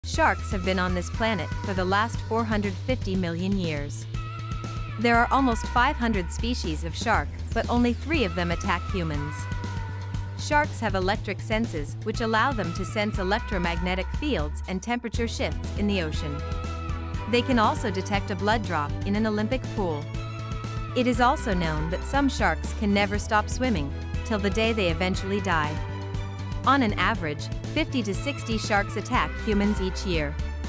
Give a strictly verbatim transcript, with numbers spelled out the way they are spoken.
Sharks have been on this planet for the last four hundred fifty million years. There are almost five hundred species of shark, but only three of them attack humans. Sharks have electric senses which allow them to sense electromagnetic fields and temperature shifts in the ocean. They can also detect a blood drop in an Olympic pool. It is also known that some sharks can never stop swimming, till the day they eventually die. On an average, fifty to sixty sharks attack humans each year.